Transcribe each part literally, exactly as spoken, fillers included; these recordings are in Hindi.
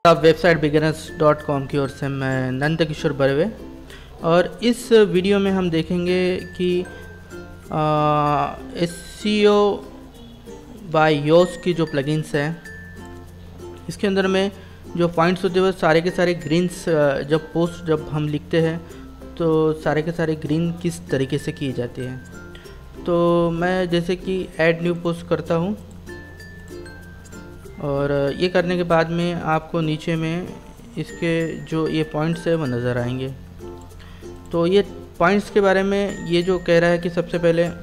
आदाब वेबसाइट बिगिनर्स डॉट कॉम की ओर से मैं नंद किशोर बर्वे। और इस वीडियो में हम देखेंगे कि एस सी ओ बाय योस की जो प्लगइन्स हैं, इसके अंदर में जो पॉइंट्स होते हैं वो सारे के सारे ग्रीन्स, जब पोस्ट जब हम लिखते हैं तो सारे के सारे ग्रीन किस तरीके से की जाती है। तो मैं जैसे कि ऐड न्यू पोस्ट करता हूँ और ये करने के बाद में आपको नीचे में इसके जो ये पॉइंट्स है वो नज़र आएंगे। तो ये पॉइंट्स के बारे में ये जो कह रहा है कि सबसे पहले आ,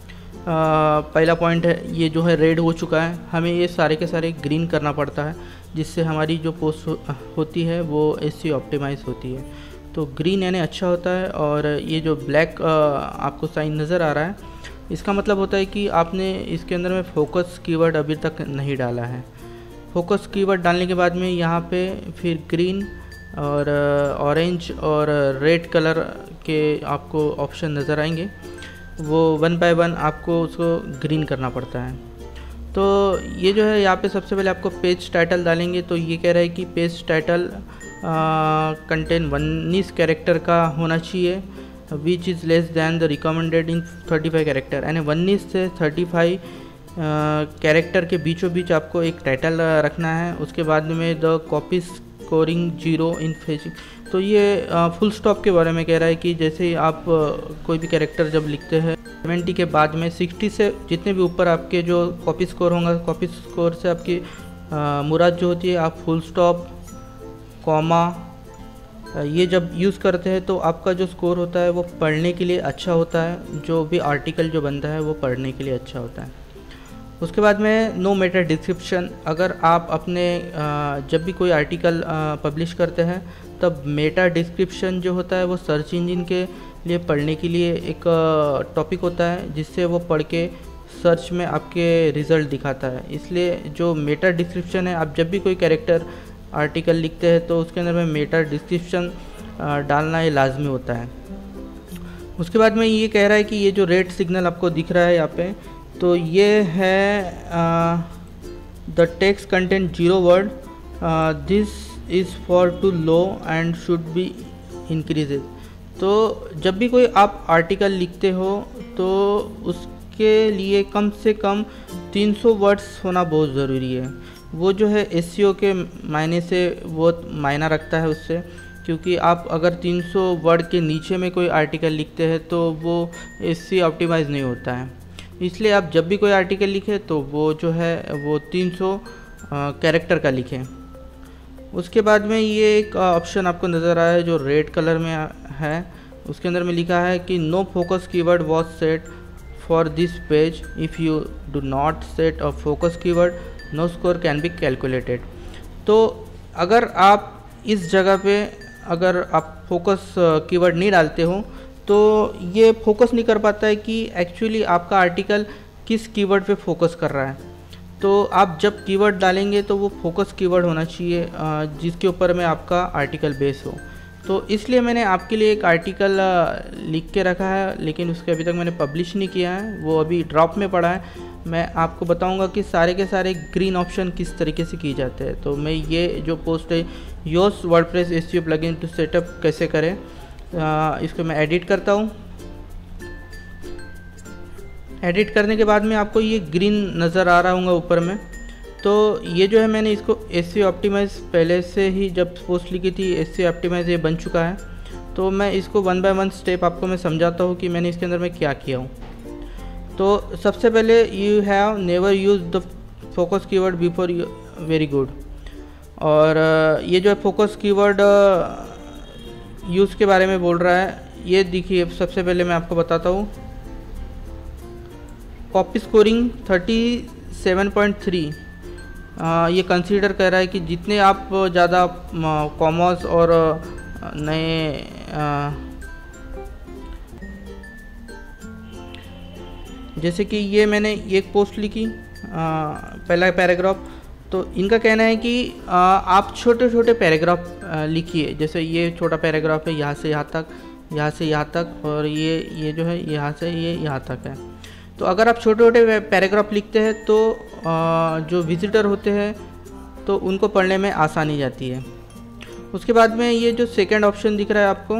पहला पॉइंट है, ये जो है रेड हो चुका है, हमें ये सारे के सारे ग्रीन करना पड़ता है जिससे हमारी जो पोस्ट हो, होती है वो एसईओ ऑप्टिमाइज होती है। तो ग्रीन यानी अच्छा होता है। और ये जो ब्लैक आपको साइन नज़र आ रहा है, इसका मतलब होता है कि आपने इसके अंदर में फोकस कीवर्ड अभी तक नहीं डाला है। फोकस कीवर्ड डालने के बाद में यहाँ पे फिर ग्रीन और ऑरेंज और रेड कलर के आपको ऑप्शन नज़र आएंगे, वो वन बाय वन आपको उसको ग्रीन करना पड़ता है। तो ये जो है यहाँ पे सबसे पहले आपको पेज टाइटल डालेंगे। तो ये कह रहा है कि पेज टाइटल कंटेन उन्नीस कैरेक्टर का होना चाहिए, which is less than the recommended in thirty five character. यानी उन्नीस से थर्टी फाइव कैरेक्टर के बीचों बीच आपको एक टाइटल रखना है। उसके बाद में the copy scoring zero in phasing. तो ये फुल स्टॉप के बारे में कह रहा है कि जैसे आप कोई भी कैरेक्टर जब लिखते हैं सेवेंटी के बाद में सिक्सटी से जितने भी ऊपर आपके जो कॉपी स्कोर होगा, कॉपी स्कोर से आपकी मुराद जो होती है, आप फुल स्टॉप कॉमा ये जब यूज़ करते हैं तो आपका जो स्कोर होता है वो पढ़ने के लिए अच्छा होता है, जो भी आर्टिकल जो बनता है वो पढ़ने के लिए अच्छा होता है। उसके बाद में नो मेटा डिस्क्रिप्शन। अगर आप अपने जब भी कोई आर्टिकल पब्लिश करते हैं तब मेटा डिस्क्रिप्शन जो होता है वो सर्च इंजन के लिए पढ़ने के लिए एक टॉपिक होता है, जिससे वो पढ़ के सर्च में आपके रिज़ल्ट दिखाता है। इसलिए जो मेटा डिस्क्रिप्शन है, आप जब भी कोई कैरेक्टर आर्टिकल लिखते हैं तो उसके अंदर में मेटा डिस्क्रिप्शन डालना ये लाजमी होता है। उसके बाद में ये कह रहा है कि ये जो रेड सिग्नल आपको दिख रहा है यहाँ पे, तो ये है the text content zero word, this is far too low and should be increases. तो जब भी कोई आप आर्टिकल लिखते हो तो उसके लिए कम से कम तीन सौ वर्ड्स होना बहुत ज़रूरी है। वो जो है एसईओ के मायने से बहुत मायना रखता है उससे, क्योंकि आप अगर तीन सौ वर्ड के नीचे में कोई आर्टिकल लिखते हैं तो वो एसईओ ऑप्टिमाइज नहीं होता है। इसलिए आप जब भी कोई आर्टिकल लिखें तो वो जो है वो तीन सौ कैरेक्टर का लिखें। उसके बाद में ये एक ऑप्शन आपको नज़र आया है जो रेड कलर में है, उसके अंदर में लिखा है कि no focus keyword was set for this page, if you do not set a focus keyword no score can be calculated. तो अगर आप इस जगह पे अगर आप फोकस कीवर्ड नहीं डालते हो तो ये फोकस नहीं कर पाता है कि एक्चुअली आपका आर्टिकल किस कीवर्ड पे फोकस कर रहा है। तो आप जब कीवर्ड डालेंगे तो वो फोकस कीवर्ड होना चाहिए जिसके ऊपर में आपका आर्टिकल बेस हो। तो इसलिए मैंने आपके लिए एक आर्टिकल लिख के रखा है, लेकिन उसके अभी तक मैंने पब्लिश नहीं किया है, वो अभी ड्रॉप में पड़ा है। मैं आपको बताऊंगा कि सारे के सारे ग्रीन ऑप्शन किस तरीके से किए जाते हैं। तो मैं ये जो पोस्ट है Yoast WordPress SEO plugin to setup कैसे करें, आ, इसको मैं एडिट करता हूँ। एडिट करने के बाद में आपको ये ग्रीन नज़र आ रहा होगा ऊपर में। तो ये जो है मैंने इसको एसईओ ऑप्टिमाइज पहले से ही जब पोस्ट लिखी थी, एसईओ ऑप्टिमाइज ये बन चुका है। तो मैं इसको वन बाय वन स्टेप आपको मैं समझाता हूँ कि मैंने इसके अंदर में क्या किया हूँ। तो सबसे पहले you have never use the focus keyword before you, very good. और ये जो है फोकस कीवर्ड यूज़ के बारे में बोल रहा है। ये देखिए, सबसे पहले मैं आपको बताता हूँ, copy scoring thirty seven point three ये कंसीडर कर रहा है कि जितने आप ज़्यादा कॉमर्स और नए जैसे कि ये मैंने एक पोस्ट लिखी, पहला पैराग्राफ। तो इनका कहना है कि आ, आप छोटे छोटे पैराग्राफ लिखिए। जैसे ये छोटा पैराग्राफ है, यहाँ से यहाँ तक, यहाँ से यहाँ तक, और ये ये जो है यहाँ से ये यहाँ तक है। तो अगर आप छोटे छोटे पैराग्राफ लिखते हैं तो आ, जो विजिटर होते हैं तो उनको पढ़ने में आसानी जाती है। उसके बाद में ये जो सेकंड ऑप्शन दिख रहा है आपको,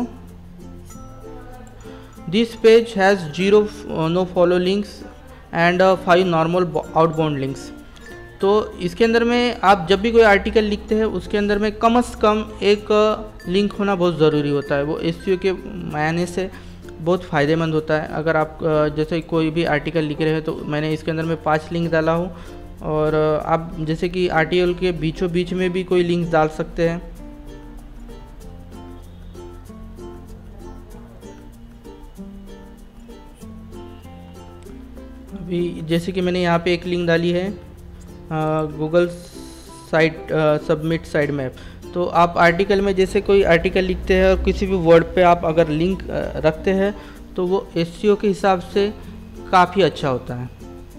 this page has zero no follow links and five normal outbound links. तो इसके अंदर में आप जब भी कोई आर्टिकल लिखते हैं उसके अंदर में कम से कम एक लिंक होना बहुत ज़रूरी होता है। वो एसईओ के मायने से बहुत फ़ायदेमंद होता है। अगर आप जैसे कोई भी आर्टिकल लिख रहे हैं तो मैंने इसके अंदर में पांच लिंक डाला हूँ, और आप जैसे कि आर्टिकल के बीचों बीच में भी कोई लिंक डाल सकते हैं। अभी जैसे कि मैंने यहाँ पे एक लिंक डाली है Google site submit sitemap. तो आप आर्टिकल में जैसे कोई आर्टिकल लिखते हैं और किसी भी वर्ड पे आप अगर लिंक रखते हैं तो वो एसईओ के हिसाब से काफ़ी अच्छा होता है।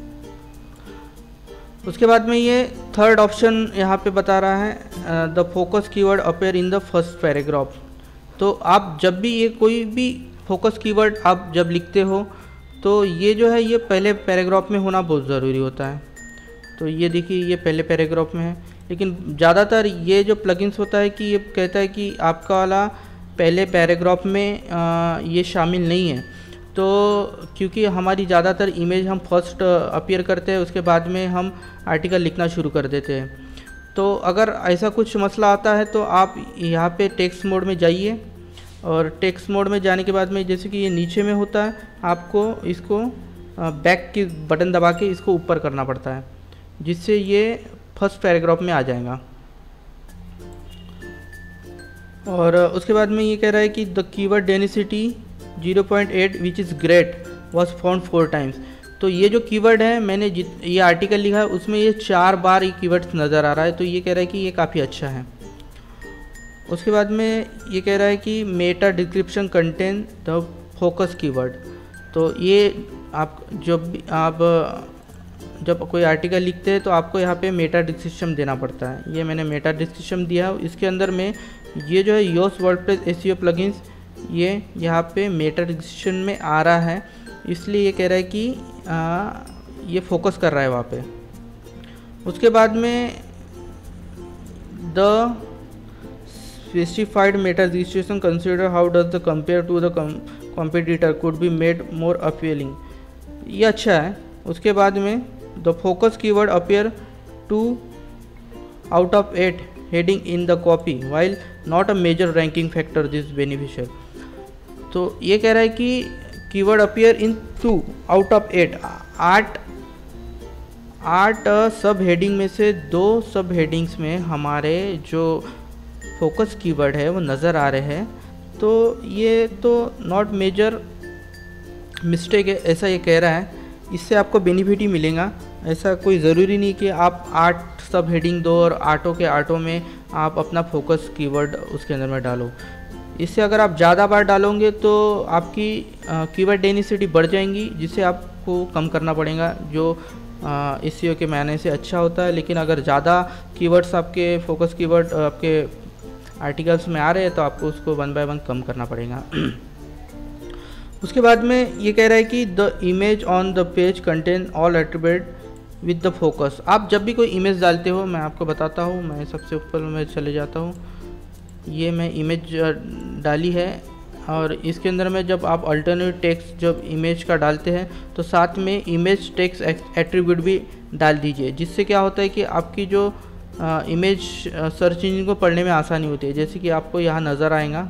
उसके बाद में ये थर्ड ऑप्शन यहाँ पे बता रहा है the focus keyword appear in the first paragraph. तो आप जब भी ये कोई भी फोकस कीवर्ड आप जब लिखते हो तो ये जो है ये पहले पैराग्राफ में होना बहुत ज़रूरी होता है। तो ये देखिए ये पहले पैराग्राफ में है, लेकिन ज़्यादातर ये जो प्लगइन्स होता है कि ये कहता है कि आपका वाला पहले पैराग्राफ में आ, ये शामिल नहीं है। तो क्योंकि हमारी ज़्यादातर इमेज हम फर्स्ट अपीयर करते हैं, उसके बाद में हम आर्टिकल लिखना शुरू कर देते हैं। तो अगर ऐसा कुछ मसला आता है तो आप यहाँ पे टेक्स्ट मोड में जाइए, और टेक्स्ट मोड में जाने के बाद में जैसे कि ये नीचे में होता है, आपको इसको बैक की बटन दबा के इसको ऊपर करना पड़ता है, जिससे ये फर्स्ट पैराग्राफ में आ जाएगा। और उसके बाद में ये कह रहा है कि the keyword density zero point eight which is great was found four times. तो ये जो कीवर्ड है मैंने जित ये आर्टिकल लिखा है उसमें ये चार बार ये कीवर्ड्स नज़र आ रहा है, तो ये कह रहा है कि ये काफ़ी अच्छा है। उसके बाद में ये कह रहा है कि meta description contain the focus keyword. तो ये आप जब भी आप जब कोई आर्टिकल लिखते हैं तो आपको यहाँ पे मेटा डिस्क्रिप्शन देना पड़ता है। ये मैंने मेटा डिस्क्रिप्शन दिया। इसके अंदर में ये जो है योस वर्डप्रेस एसईओ प्लगइन्स ये यहाँ पे मेटा डिस्क्रिप्शन में आ रहा है, इसलिए ये कह रहा है कि आ, ये फोकस कर रहा है वहाँ पे। उसके बाद में the specified meta description consider how does the compare to the competitor could be made more appealing. ये अच्छा है। उसके बाद में the focus keyword appear two out of eight heading in the copy while not a major ranking factor this beneficial. तो ये कह रहा है कि keyword appear in two out of eight, आठ आठ सब हेडिंग में से दो सब हेडिंग्स में हमारे जो फोकस कीवर्ड है वो नज़र आ रहे हैं। तो ये तो नॉट मेजर मिस्टेक है, ऐसा ये कह रहा है। इससे आपको बेनिफिट ही मिलेगा। ऐसा कोई ज़रूरी नहीं कि आप आठ सब हेडिंग दो और आठों के आठों में आप अपना फोकस कीवर्ड उसके अंदर में डालो। इससे अगर आप ज़्यादा बार डालोगे तो आपकी कीवर्ड डेंसिटी बढ़ जाएंगी, जिससे आपको कम करना पड़ेगा, जो एसईओ के मायने से अच्छा होता है। लेकिन अगर ज़्यादा कीवर्ड्स आपके फोकस कीवर्ड आपके आर्टिकल्स में आ रहे हैं तो आपको उसको वन बाय वन कम करना पड़ेगा। उसके बाद में ये कह रहा है कि the image on the page contain all attribute with the focus. आप जब भी कोई इमेज डालते हो, मैं आपको बताता हूँ, मैं सबसे ऊपर में चले जाता हूँ। ये मैं इमेज डाली है, और इसके अंदर में जब आप अल्टरनेट टेक्स्ट जब इमेज का डालते हैं तो साथ में इमेज टेक्स्ट एट्रीब्यूट भी डाल दीजिए, जिससे क्या होता है कि आपकी जो इमेज सर्च इंजन को पढ़ने में आसानी होती है। जैसे कि आपको यहाँ नज़र आएगा,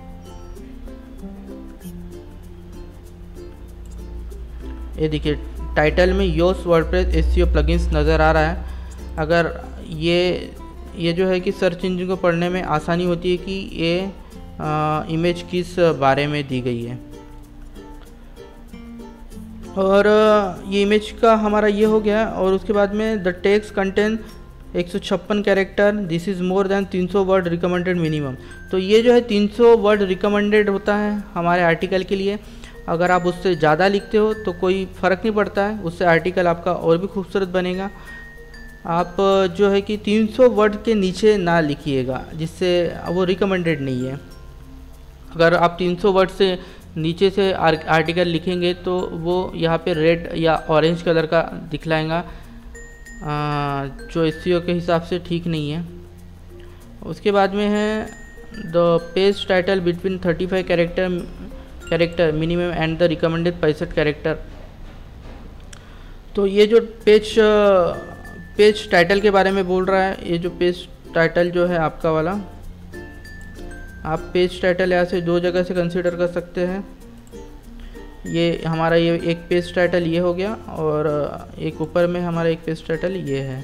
ये देखिए टाइटल में योस वर्डप्रेस एसईओ प्लगइन्स नज़र आ रहा है। अगर ये ये जो है कि सर्च इंजन को पढ़ने में आसानी होती है कि ये आ, इमेज किस बारे में दी गई है। और ये इमेज का हमारा ये हो गया। और उसके बाद में द टेक्स्ट कंटेन एक सौ छप्पन character, this is more than तीन सौ वर्ड रिकमेंडेड मिनिमम। तो ये जो है तीन सौ वर्ड रिकमेंडेड होता है हमारे आर्टिकल के लिए। अगर आप उससे ज़्यादा लिखते हो तो कोई फ़र्क नहीं पड़ता है, उससे आर्टिकल आपका और भी खूबसूरत बनेगा। आप जो है कि तीन सौ वर्ड के नीचे ना लिखिएगा, जिससे वो रिकमेंडेड नहीं है। अगर आप तीन सौ वर्ड से नीचे से आर्टिकल लिखेंगे तो वो यहाँ पे रेड या ऑरेंज कलर का दिखलाएगा, जो एसईओ के हिसाब से ठीक नहीं है। उसके बाद में है the page title between thirty five character character minimum and the recommended पैंसठ कैरेक्टर। तो ये जो पेज पेज टाइटल के बारे में बोल रहा है, ये जो पेज टाइटल जो है आपका वाला, आप पेज टाइटल यहाँ से दो जगह से कंसीडर कर सकते हैं। ये हमारा ये एक पेज टाइटल ये हो गया, और एक ऊपर में हमारा एक पेज टाइटल ये है।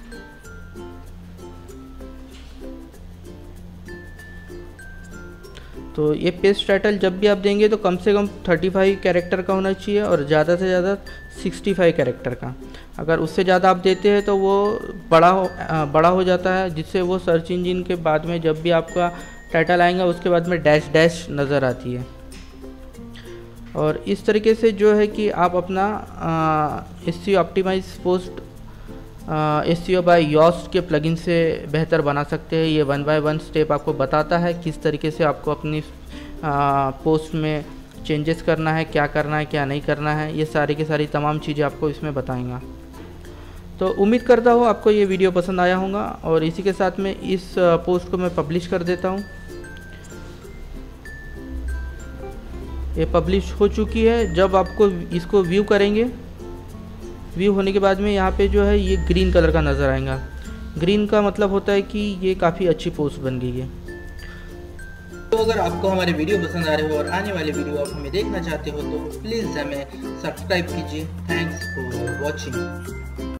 तो ये पेज टाइटल जब भी आप देंगे तो कम से कम पैंतीस कैरेक्टर का होना चाहिए और ज़्यादा से ज़्यादा पैंसठ कैरेक्टर का। अगर उससे ज़्यादा आप देते हैं तो वो बड़ा हो बड़ा हो जाता है, जिससे वो सर्च इंजन के बाद में जब भी आपका टाइटल आएगा उसके बाद में डैश डैश नज़र आती है। और इस तरीके से जो है कि आप अपना SEO optimize post SEO by Yoast के प्लगइन से बेहतर बना सकते हैं। ये वन बाय वन स्टेप आपको बताता है किस तरीके से आपको अपनी आ, पोस्ट में चेंजेस करना है, क्या करना है, क्या नहीं करना है। ये सारी की सारी तमाम चीज़ें आपको इसमें बताएंगा। तो उम्मीद करता हूँ आपको ये वीडियो पसंद आया होगा, और इसी के साथ में इस पोस्ट को मैं पब्लिश कर देता हूँ। ये पब्लिश हो चुकी है। जब आपको इसको व्यू करेंगे, व्यू होने के बाद में यहाँ पे जो है ये ग्रीन कलर का नज़र आएगा। ग्रीन का मतलब होता है कि ये काफ़ी अच्छी पोस्ट बन गई है। तो अगर आपको हमारे वीडियो पसंद आ रहे हो और आने वाले वीडियो आप हमें देखना चाहते हो तो प्लीज़ हमें सब्सक्राइब कीजिए। Thanks for watching.